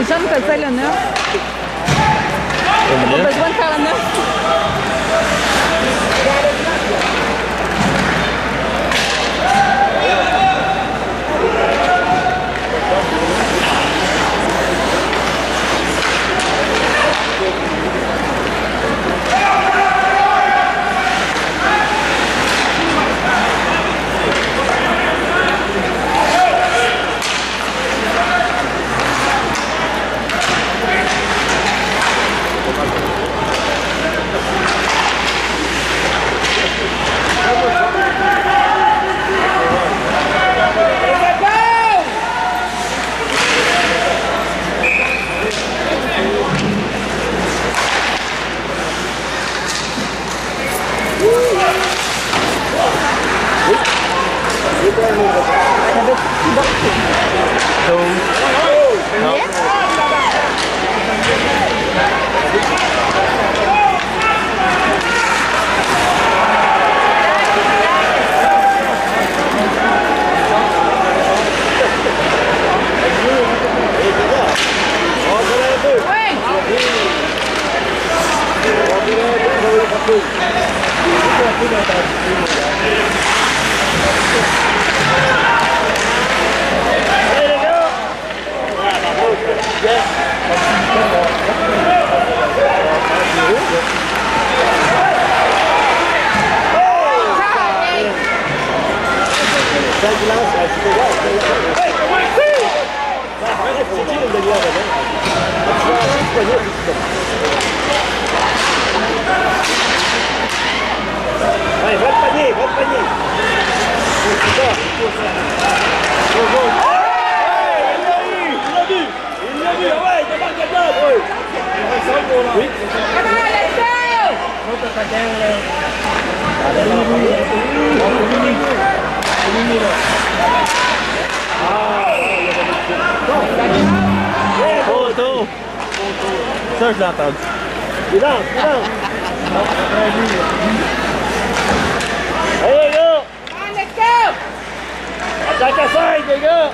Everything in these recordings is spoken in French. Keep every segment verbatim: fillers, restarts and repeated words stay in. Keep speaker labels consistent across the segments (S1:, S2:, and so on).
S1: jeunes faisaient le neuf. Pas besoin de faire le neuf.
S2: Allez, va le panier, va le panier. C'est ça. Il l'a vu, il l'a vu. Il l'a vu, ouais, il démarque la table. Oui. Oui.
S3: Photo! Ça, je l'ai entendu.
S2: Silence, silence. Allez, les gars!
S1: Let's go!
S2: Attaque à cinq, les gars!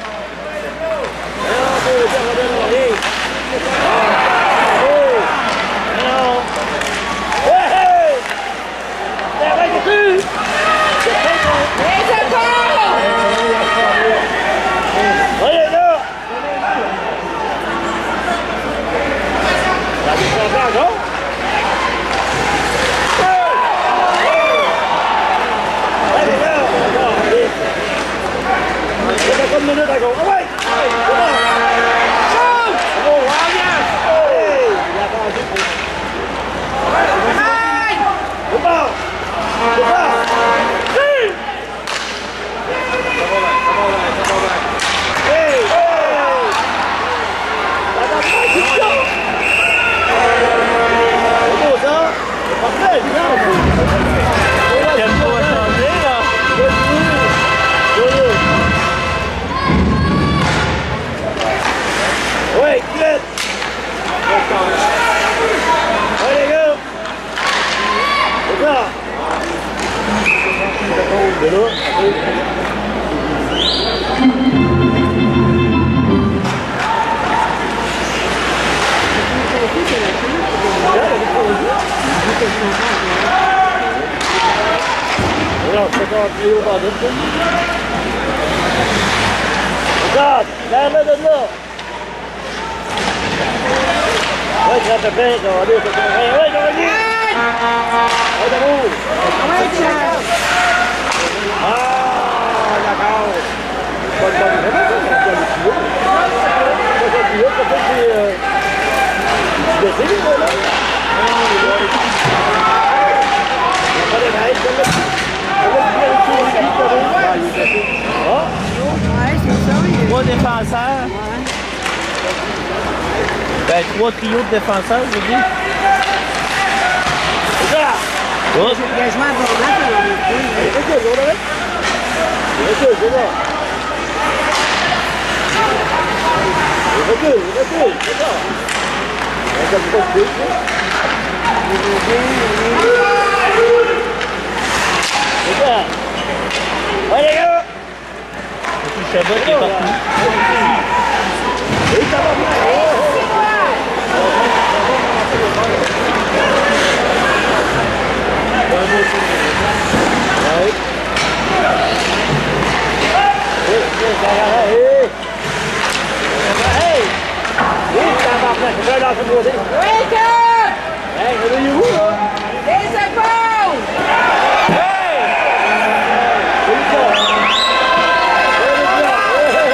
S2: Regarde, lève-le de là. Oui, ça te fait, ça va aller, ça te fait. Oui, j'aurais dit. Oui, debout. Ah, d'accord. Bonne, bonne. C'est pas ça, c'est le tuyau. C'est le tuyau, peut-être que c'est... Tu décides, là? Ah, il doit aller. Il n'y a pas de règles, celle-là.
S1: Ouais, c'est ça.
S3: Trois défenseurs.
S1: Ouais.
S3: Ben, trois trios de défenseurs, je dis.
S1: J'ai l'engagement abondant pour le recul.
S2: Recule, on arrête. Recule, c'est là. Recule, recule, c'est ça. On va pas se faire. C'est ça. Ouais, les gars.
S3: C'est le Chabot qui est parti.
S2: Et ça va bien. là, ça doit dire.
S1: Wake up!
S2: Hey, réveillez-vous, là!
S1: Les épaules!
S2: Hey! C'est le gars! C'est le gars! Hey, hey,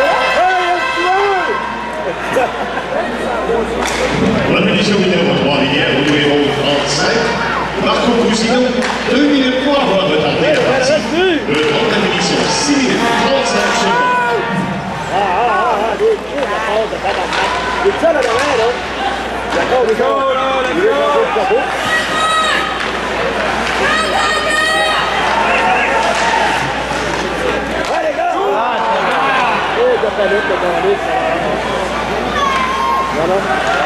S2: hey! Hey,
S4: Répétition numéro trois d'hier au numéro trente-cinq. Parcours Cousinon, deux minutes pour avoir retardé la partie. Le temps de la répétition, six minutes trente-cinq secondes.
S2: Ah, ah, ah, ah, des coups, la passe de tabarnak. Il est ça, là, devant, là. D'accord, les gars. Il est dans le capot. Ouais, les gars! Ah, oh, de panique, de panique. Voilà.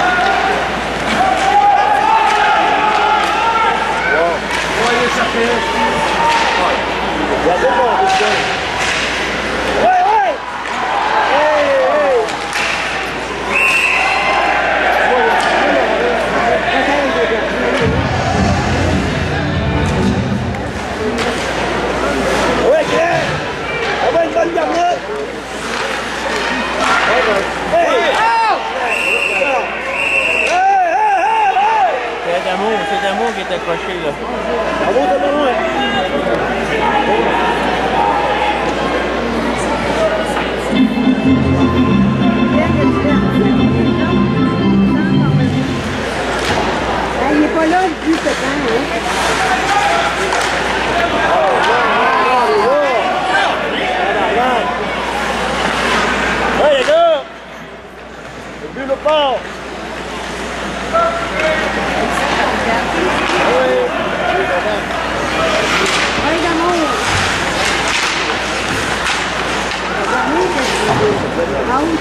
S2: Regardez moi, putain. Ouais, ouais! Hey, hey! Ouais, Claire! On va une bonne garnette! Hey! Hey!
S3: C'est Damo, c'est Damo qui est accroché là.
S2: Bravo, t'as pas loin!
S1: Ah, il n'est pas là depuis ce temps, hein?
S2: Ouais, les gars! Le but, le port!
S1: Oui, d'amour! Ah oui,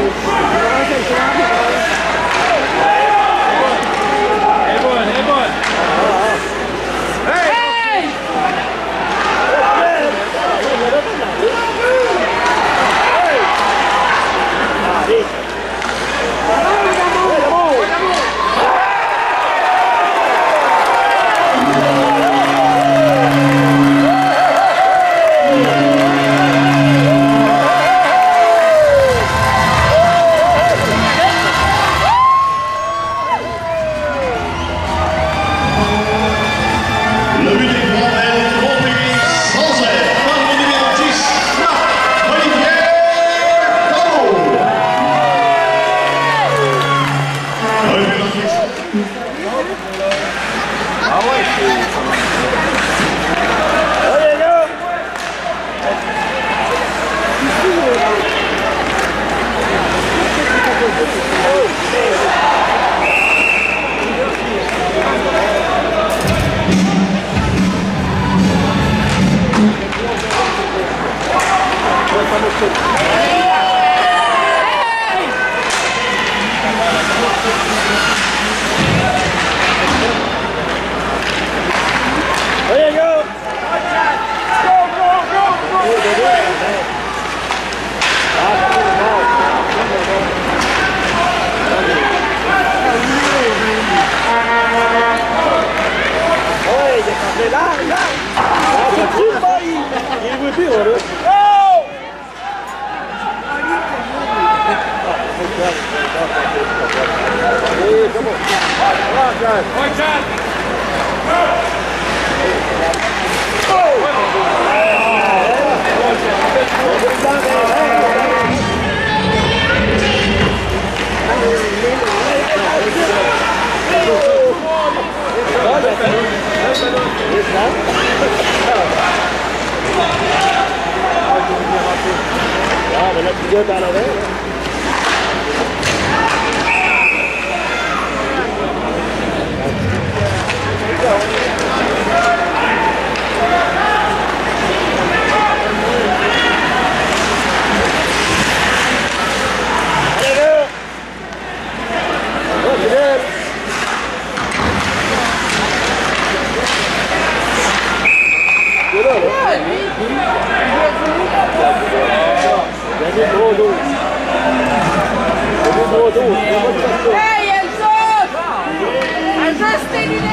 S3: Elle est bonne, elle est bonne.
S1: hey!
S4: Le but est grand, elle est complété sans air par le numéro dix, Marc-Olivier Damo. Un but en fixe.
S3: Ah ouais.
S2: Ouais, les gars! Ouais, les gars! Go, go, go, go! Ouais, il est passé là, là! Ah, c'est plus pas, il il veut plus, là! Oh! Allez, come on! Come on, John!
S3: Ouais, John.
S2: Ah, ben là, tu viens dans la veille. Allez, gars! Ouais, c'est bien. C'est là, là.
S1: Ah, lui, il
S2: Il y a des gros dos. Il y a des gros dos. Il y a pas de façon.
S1: hey, elle saute! Elle juste tes lunettes!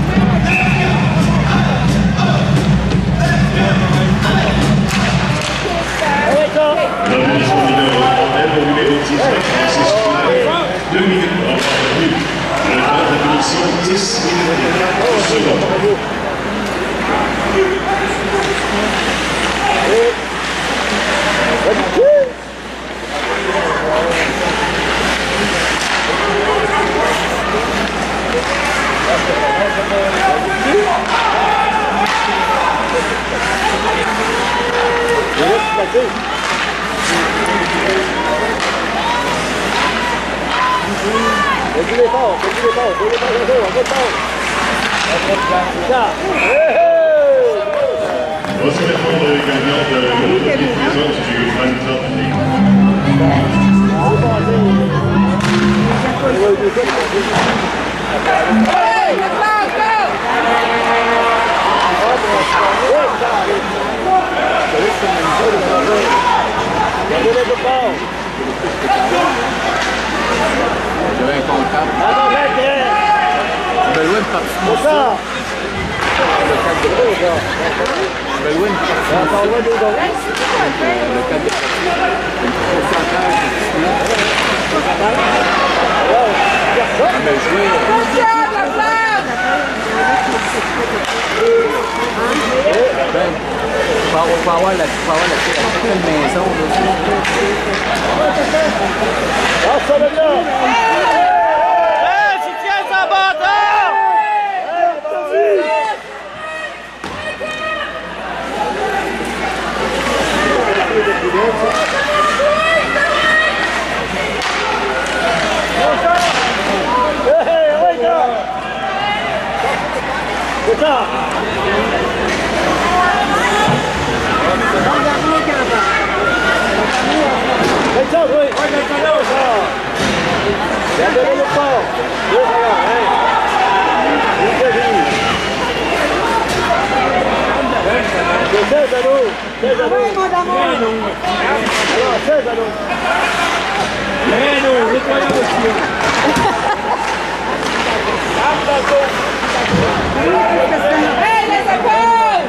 S2: Allez, gars!
S4: Répétition numéro trois, elle au numéro dix-neuf, Francis Poulain. Deux minutes pour avoir six minutes et quatre secondes.
S2: Continue fort, continue fort, continue fort, continue fort, continue fort.
S4: Voici maintenant le gagnant de l'autre présence du Phantom League.
S1: Hey, let's go!
S3: Je vais un comptable.
S2: Attends, mec,
S3: Je vais louer une partie de mon
S2: c'est ça.
S3: Je vais louer une partie de mon
S2: Attends, on va deux secondes.
S3: le cadre de pourcentage de mais jouer. Ben, on va on va avoir la on va avoir la petite maison.
S2: Ah, ça va bien.
S3: Hey, tu tiens sa bâtard!
S2: C'est ça. C'est ça, oui. Bien donné le fort. Deux secondes, hein. C'est fini. C'est seize à nous. seize à nous. Alors, seize à nous.
S3: Mais non, nettoyons aussi.
S1: Hey, les épaules!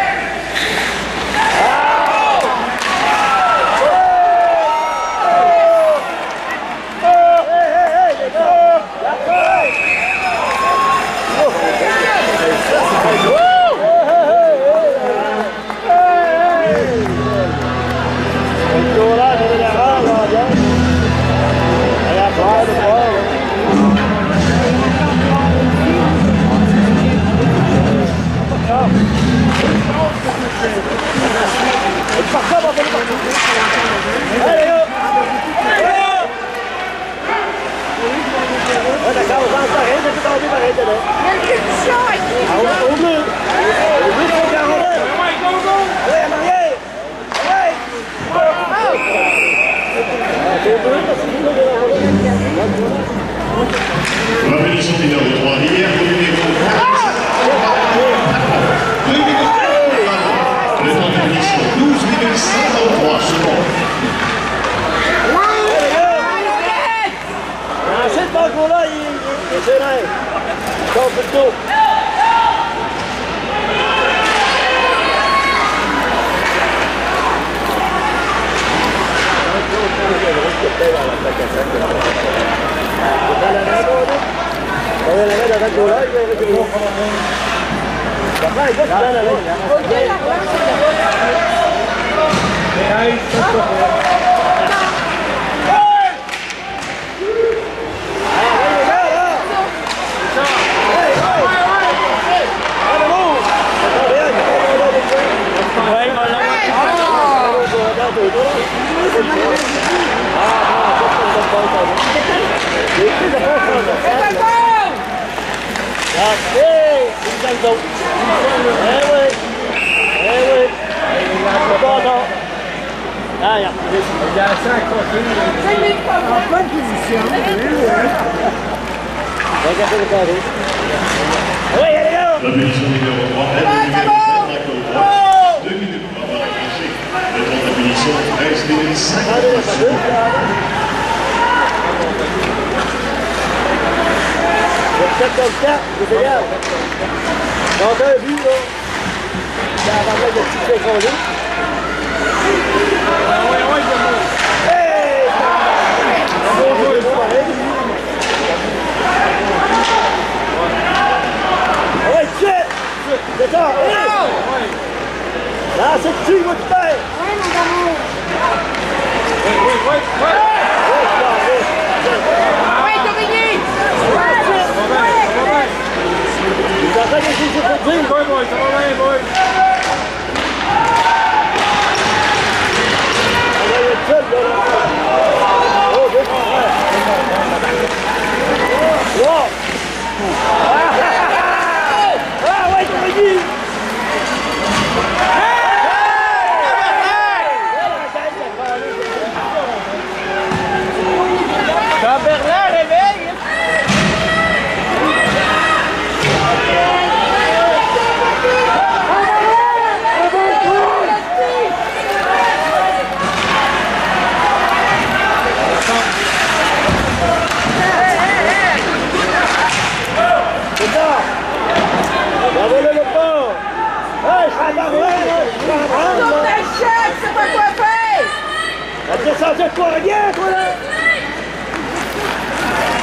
S4: La pénition du numéro trois, hier, au numéro deux minutes, le temps de pénition, douze minutes cinquante-trois secondes.
S2: Cette banque-là, il est serré. Dans le dos.
S1: Bonne position.
S4: La pénition numéro trois, elle, le numéro sept, Michael Watts, deux minutes pour avoir accroché. Le temps de pénition, treize minutes cinquante-trois secondes.
S2: sept comme ça, c'est égal. Quand t'as un but, là, ça va mettre le petit fait congé. Hey! C'est bon jeu, c'est pareil.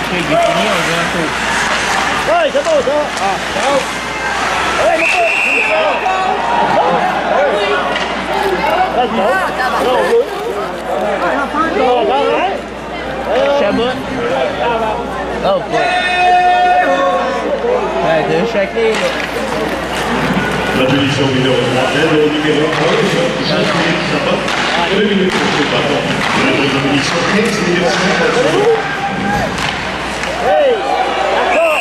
S3: il est fini, on vient un tour.
S2: Ouais, c'est bon ça. Ah, ciao. Ouais, mais pas. Vas-y. Non, on veut. Non, non, non.
S3: Chabot. Oh, boy. Ouais, deux chacun, là.
S4: La position numéro trois, elle au numéro un, Jean-Philippe Chabot. deux minutes pour ce bâton. La position quinze minutes cinquante.
S2: Hey! D'accord!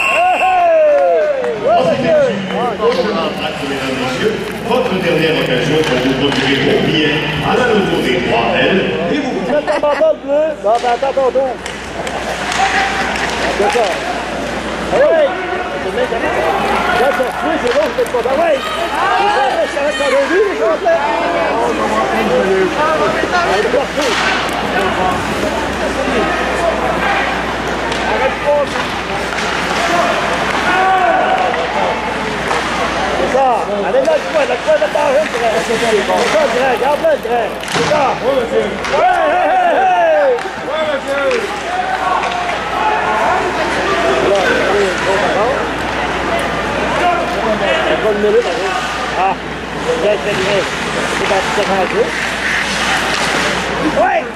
S2: Hey!
S4: Mesdames et messieurs, votre dernière occasion pour vous procurer vos billets à la loto des trois L. Et vous
S2: Vous êtes en bâton bleu? Non, ben attends ton tour. D'accord. Ah ouais! Là, ça se fait, c'est bon, je ne pas. Ah ouais! Je savais que t'avais vu les choses là? Arrête pas! C'est ça! Allez là, le coin, le coin de barre, le train! C'est ça, le train, garde-le, le train! C'est ça! Oui, monsieur! Ouais, hey, hey, hey! Oui, monsieur! Là, allez, une grosse attente. C'est pas une minute, allez. Ah! Bien, c'est bien. C'est dans ce terrain-là. Ouais!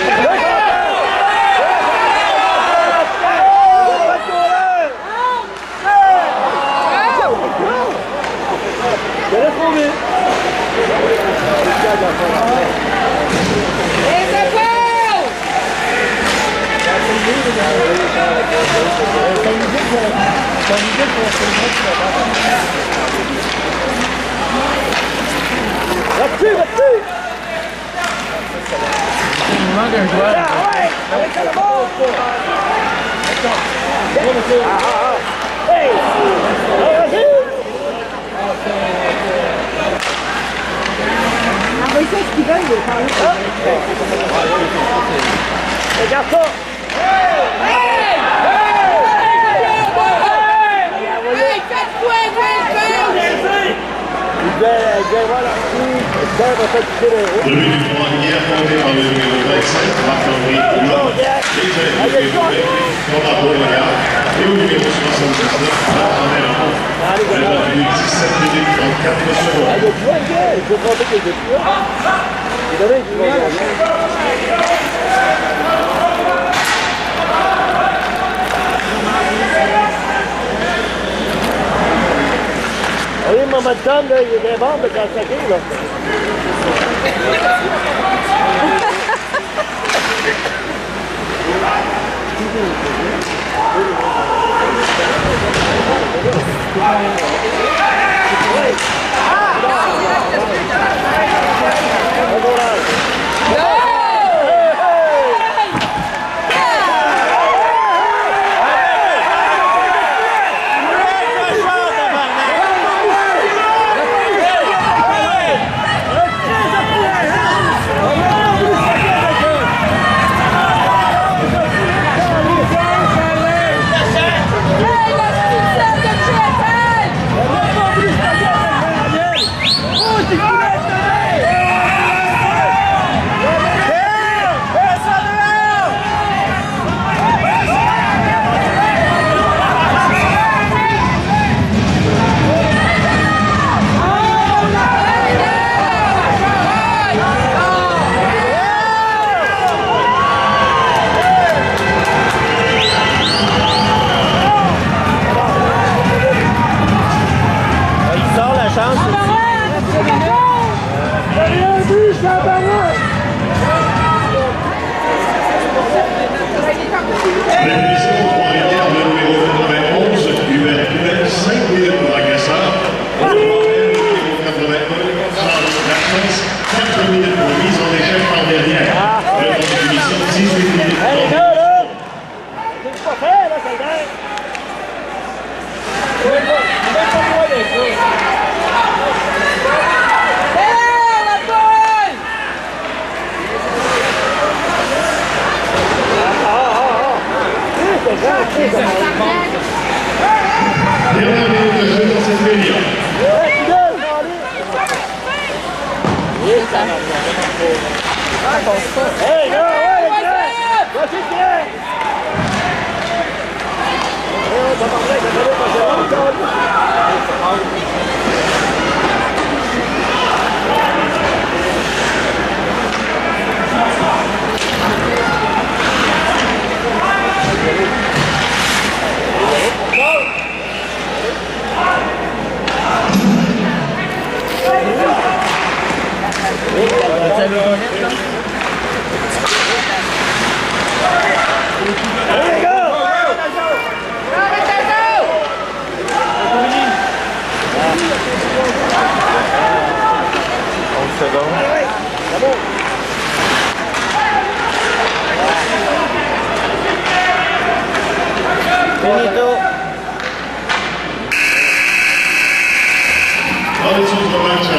S2: Je l'ai trouvé!
S1: Et c'est bon!
S2: Là-dessus, là-dessus!
S3: Il manque un joueur.
S2: Ah ouais! Avec le ball! Ah, ah, ah! Hey! Vas-y!
S1: Ah, mais c'est ce qu'ils veulent, les parents.
S2: Regarde ça!
S1: Hey! Hey! Hey! Faites-toi, faites-toi!
S2: Il devait, il devait voir la fille, il devait va faire toucher les roues.
S4: Le but du trois hier compté par le numéro vingt-cinq, Marc-André Coulon. Déjà le numéro vingt-huit, Thomas Beauregard. Et au numéro soixante-dix-neuf, Marc-André Laurent. Le battu dix-sept minutes trente-quatre
S2: Ah,
S4: secondes.
S2: il a joué un gars, il faut compter qu'il est plus. Il devait être joué un gars. Oui, Maman Tom, là, il est bien bon de quand saquer, là.
S4: Dernière minute de jeu dans cette réunion.
S2: Hey, là, ouais, les gars! Voici le Finito.
S4: Dans les autres matchs,